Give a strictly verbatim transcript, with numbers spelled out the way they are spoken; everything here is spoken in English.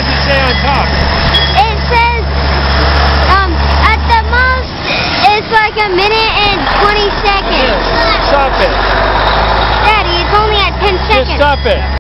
does it say on top? It says, um, at the most, it's like a minute and twenty seconds. Stop it. Daddy, it's only at ten seconds. Just stop it.